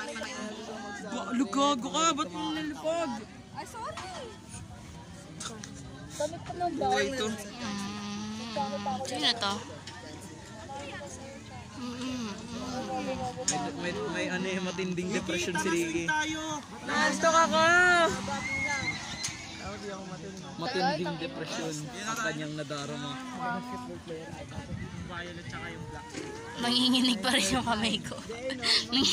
Lugago ka, ba't mo nalipag? Ay, sorry! Damit ko ng bawal. Ito. Sino to? May ano yung matinding depression si Ricky. Nastok ako! Matinding depression ang kanyang nadarama. Nanginginig pa rin yung kamay ko.